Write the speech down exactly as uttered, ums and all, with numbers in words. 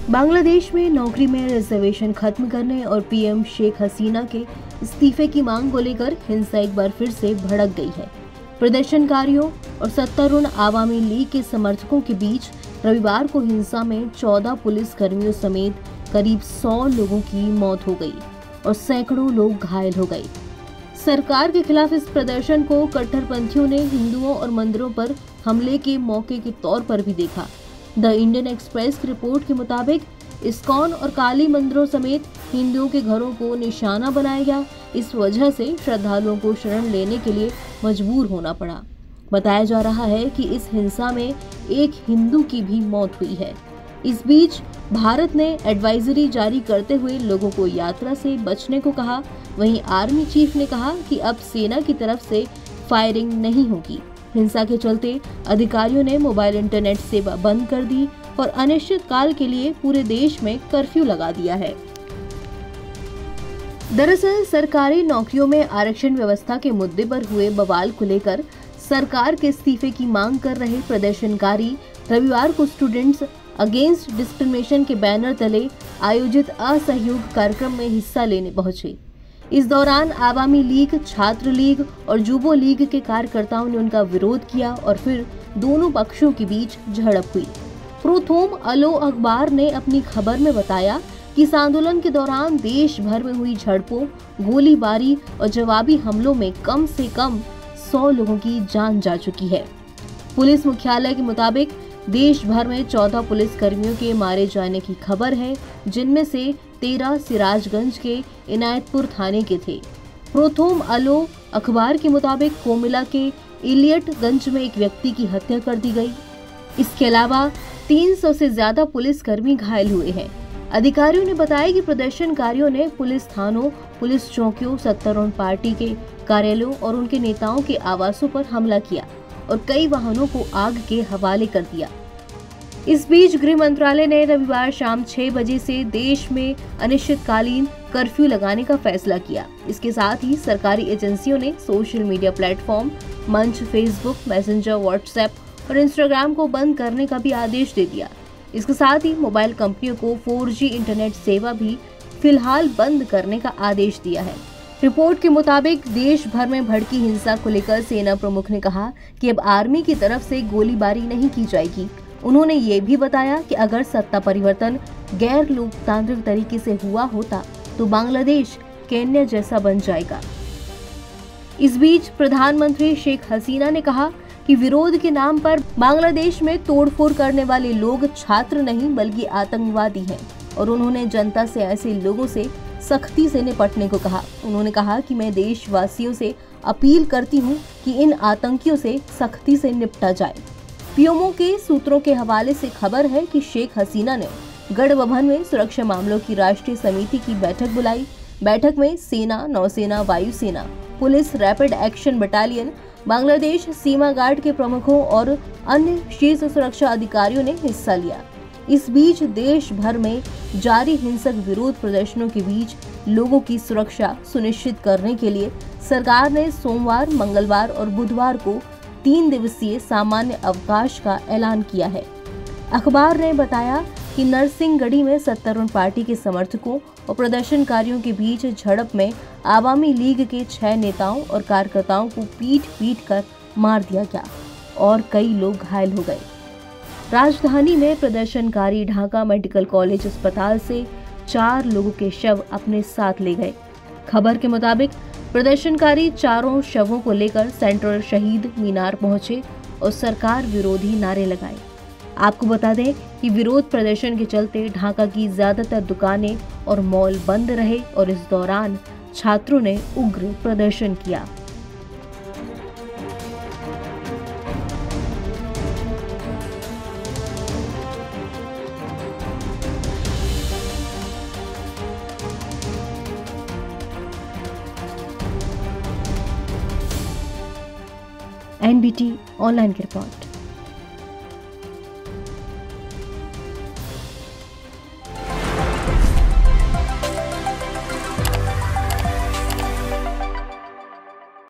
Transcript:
बांग्लादेश में नौकरी में रिजर्वेशन खत्म करने और पीएम शेख हसीना के इस्तीफे की मांग को लेकर हिंसा एक बार फिर से भड़क गई है। प्रदर्शनकारियों और सत्तारूढ़ आवामी लीग के समर्थकों के बीच रविवार को हिंसा में चौदह पुलिस कर्मियों समेत करीब सौ लोगों की मौत हो गई और सैकड़ों लोग घायल हो गए। सरकार के खिलाफ इस प्रदर्शन को कट्टरपंथियों ने हिंदुओं और मंदिरों पर हमले के मौके के तौर पर भी देखा। द इंडियन एक्सप्रेस की रिपोर्ट के मुताबिक इस्कॉन और काली मंदिरों समेत हिंदुओं के घरों को निशाना बनाया गया। इस वजह से श्रद्धालुओं को शरण लेने के लिए मजबूर होना पड़ा। बताया जा रहा है कि इस हिंसा में एक हिंदू की भी मौत हुई है। इस बीच भारत ने एडवाइजरी जारी करते हुए लोगों को यात्रा से बचने को कहा। वहीं आर्मी चीफ ने कहा कि अब सेना की तरफ से फायरिंग नहीं होगी। हिंसा के चलते अधिकारियों ने मोबाइल इंटरनेट सेवा बंद कर दी और अनिश्चित काल के लिए पूरे देश में कर्फ्यू लगा दिया है। दरअसल सरकारी नौकरियों में आरक्षण व्यवस्था के मुद्दे पर हुए बवाल को लेकर सरकार के इस्तीफे की मांग कर रहे प्रदर्शनकारी रविवार को स्टूडेंट्स अगेंस्ट डिस्क्रिमिनेशन के बैनर तले आयोजित असहयोग कार्यक्रम में हिस्सा लेने पहुंचे। इस दौरान आवामी लीग, छात्र लीग और जुबो लीग के कार्यकर्ताओं ने उनका विरोध किया और फिर दोनों पक्षों के बीच झड़प हुई। प्रोथोम अलो अखबार ने अपनी खबर में बताया कि इस आंदोलन के दौरान देश भर में हुई झड़पों, गोलीबारी और जवाबी हमलों में कम से कम सौ लोगों की जान जा चुकी है। पुलिस मुख्यालय के मुताबिक देश भर में चौदह पुलिस कर्मियों के मारे जाने की खबर है, जिनमें से तेरह सिराजगंज के इनायतपुर थाने के थे। प्रोथोम अलो अखबार के मुताबिक कोमिला के इलियटगंज में एक व्यक्ति की हत्या कर दी गई। इसके अलावा तीन सौ से ज्यादा पुलिस कर्मी घायल हुए हैं। अधिकारियों ने बताया कि प्रदर्शनकारियों ने पुलिस थानों, पुलिस चौकियों, सत्तारूढ़ पार्टी के कार्यालयों और उनके नेताओं के आवासों पर हमला किया और कई वाहनों को आग के हवाले कर दिया। इस बीच गृह मंत्रालय ने रविवार शाम छह बजे से देश में अनिश्चितकालीन कर्फ्यू लगाने का फैसला किया। इसके साथ ही सरकारी एजेंसियों ने सोशल मीडिया प्लेटफॉर्म, मंच, फेसबुक, मैसेंजर, व्हाट्सएप और इंस्टाग्राम को बंद करने का भी आदेश दे दिया। इसके साथ ही मोबाइल कंपनियों को फोर जी इंटरनेट सेवा भी फिलहाल बंद करने का आदेश दिया है। रिपोर्ट के मुताबिक देश भर में भड़की हिंसा को लेकर सेना प्रमुख ने कहा कि अब आर्मी की तरफ से गोलीबारी नहीं की जाएगी। उन्होंने ये भी बताया कि अगर सत्ता परिवर्तन गैर लोकतांत्रिक तरीके से हुआ होता तो बांग्लादेश केन्या जैसा बन जाएगा। इस बीच प्रधानमंत्री शेख हसीना ने कहा कि विरोध के नाम पर बांग्लादेश में तोड़फोड़ करने वाले लोग छात्र नहीं बल्कि आतंकवादी हैं और उन्होंने जनता से ऐसे लोगों से सख्ती से निपटने को कहा। उन्होंने कहा कि मैं देशवासियों से अपील करती हूं कि इन आतंकियों से सख्ती से निपटा जाए। पीएमओ के सूत्रों के हवाले से खबर है कि शेख हसीना ने गढ़भवन में सुरक्षा मामलों की राष्ट्रीय समिति की बैठक बुलाई। बैठक में सेना, नौसेना, वायुसेना, police, rapid action battalion, Bangladesh सीमा गार्ड के प्रमुखों और अन्य शीर्ष सुरक्षा अधिकारियों ने हिस्सा लिया। इस बीच देश भर में जारी हिंसक विरोध प्रदर्शनों के बीच लोगों की सुरक्षा सुनिश्चित करने के लिए सरकार ने सोमवार, मंगलवार और बुधवार को तीन दिवसीय सामान्य अवकाश का ऐलान किया है। अखबार ने बताया कि नरसिंहगढ़ी में सत्तारूढ़ पार्टी के समर्थकों और प्रदर्शनकारियों के बीच झड़प में आवामी लीग के छह नेताओं और कार्यकर्ताओं को पीट पीट कर मार दिया गया और कई लोग घायल हो गए। राजधानी में प्रदर्शनकारी ढाका मेडिकल कॉलेज अस्पताल से चार लोगों के शव अपने साथ ले गए। खबर के मुताबिक प्रदर्शनकारी चारों शवों को लेकर सेंट्रल शहीद मीनार पहुंचे और सरकार विरोधी नारे लगाए। आपको बता दें कि विरोध प्रदर्शन के चलते ढाका की ज्यादातर दुकानें और मॉल बंद रहे और इस दौरान छात्रों ने उग्र प्रदर्शन किया। एनबीटी ऑनलाइन की रिपोर्ट।